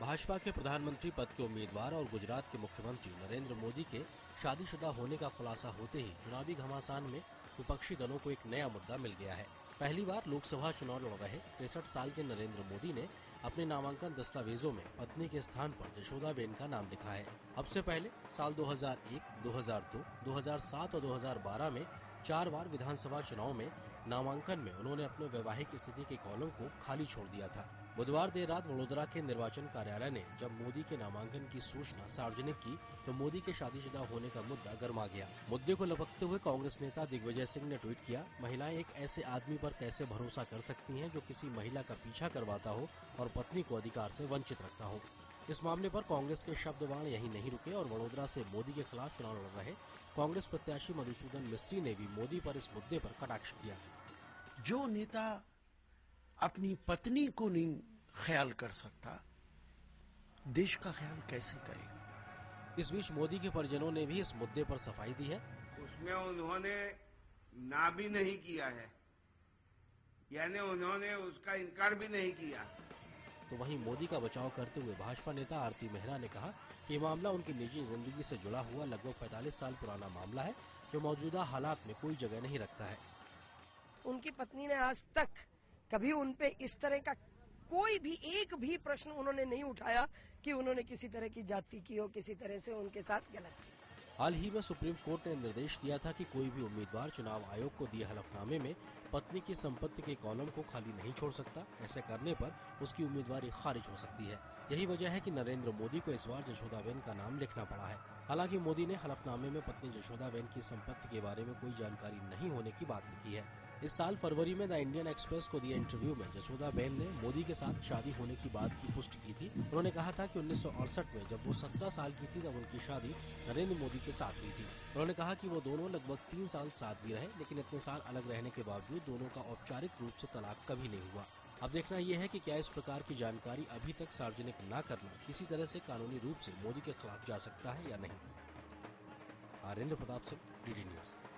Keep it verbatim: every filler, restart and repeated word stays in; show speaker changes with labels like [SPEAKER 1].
[SPEAKER 1] भाजपा के प्रधानमंत्री पद के उम्मीदवार और गुजरात के मुख्यमंत्री नरेंद्र मोदी के शादीशुदा होने का खुलासा होते ही चुनावी घमासान में विपक्षी दलों को एक नया मुद्दा मिल गया है। पहली बार लोकसभा चुनाव लड़ रहे तिरसठ साल के नरेंद्र मोदी ने अपने नामांकन दस्तावेजों में पत्नी के स्थान पर यशोदाबेन का नाम लिखा है। अब से पहले साल दो हज़ार एक, दो हज़ार दो, दो हज़ार सात और दो हज़ार बारह में चार बार विधानसभा चुनाव में नामांकन में उन्होंने अपने वैवाहिक स्थिति के कॉलम को खाली छोड़ दिया था। बुधवार देर रात वडोदरा के निर्वाचन कार्यालय ने जब मोदी के नामांकन की सूचना सार्वजनिक की तो मोदी के शादीशुदा होने का मुद्दा गर्मा गया। मुद्दे को लपकते हुए कांग्रेस नेता दिग्विजय सिंह ने ट्वीट किया, महिलाएं एक ऐसे आदमी पर कैसे भरोसा कर सकती हैं जो किसी महिला का पीछा करवाता हो और पत्नी को अधिकार से वंचित रखता हो। इस मामले पर कांग्रेस के शब्दबाण यहीं नहीं रुके और वडोदरा से मोदी के खिलाफ चुनाव लड़ रहे कांग्रेस प्रत्याशी मधुसूदन मिस्त्री ने भी मोदी पर इस मुद्दे पर कटाक्ष किया।
[SPEAKER 2] जो नेता अपनी पत्नी को नहीं ख्याल कर सकता, देश का ख्याल कैसे करेगा।
[SPEAKER 1] इस बीच मोदी के परिजनों ने भी इस मुद्दे पर सफाई दी है।
[SPEAKER 3] उसमें उन्होंने ना भी नहीं किया है, यानी उन्होंने उसका इनकार भी नहीं किया।
[SPEAKER 1] तो वहीं मोदी का बचाव करते हुए भाजपा नेता आरती मेहरा ने कहा कि ये मामला उनकी निजी जिंदगी से जुड़ा हुआ लगभग पैंतालीस साल पुराना मामला है जो मौजूदा हालात में कोई जगह नहीं रखता है।
[SPEAKER 4] उनकी पत्नी ने आज तक कभी उनपे इस तरह का कोई भी एक भी प्रश्न उन्होंने नहीं उठाया कि उन्होंने किसी तरह की जाति की हो, किसी तरह से उनके साथ गलत की।
[SPEAKER 1] हाल ही में सुप्रीम कोर्ट ने निर्देश दिया था कि कोई भी उम्मीदवार चुनाव आयोग को दिए हलफनामे में पत्नी की संपत्ति के कॉलम को खाली नहीं छोड़ सकता। ऐसे करने पर उसकी उम्मीदवारी खारिज हो सकती है। यही वजह है कि नरेंद्र मोदी को इस बार यशोदाबेन का नाम लिखना पड़ा है। हालांकि मोदी ने हलफनामे में पत्नी यशोदाबेन की संपत्ति के बारे में कोई जानकारी नहीं होने की बात लिखी है। इस साल फरवरी में द इंडियन एक्सप्रेस को दिए इंटरव्यू में यशोदाबेन ने मोदी के साथ शादी होने की बात की पुष्टि की थी। उन्होंने कहा था कि उन्नीस सौ अड़सठ में जब वो सत्रह साल की थी तब उनकी शादी नरेंद्र मोदी के साथ हुई थी। उन्होंने कहा कि वो दोनों लगभग तीन साल साथ भी रहे, लेकिन इतने साल अलग रहने के बावजूद दोनों का औपचारिक रूप से तलाक कभी नहीं हुआ। अब देखना यह है कि क्या इस प्रकार की जानकारी अभी तक सार्वजनिक न करना किसी तरह से कानूनी रूप से मोदी के खिलाफ जा सकता है या नहीं। Arendra Pratap Singh, D D news.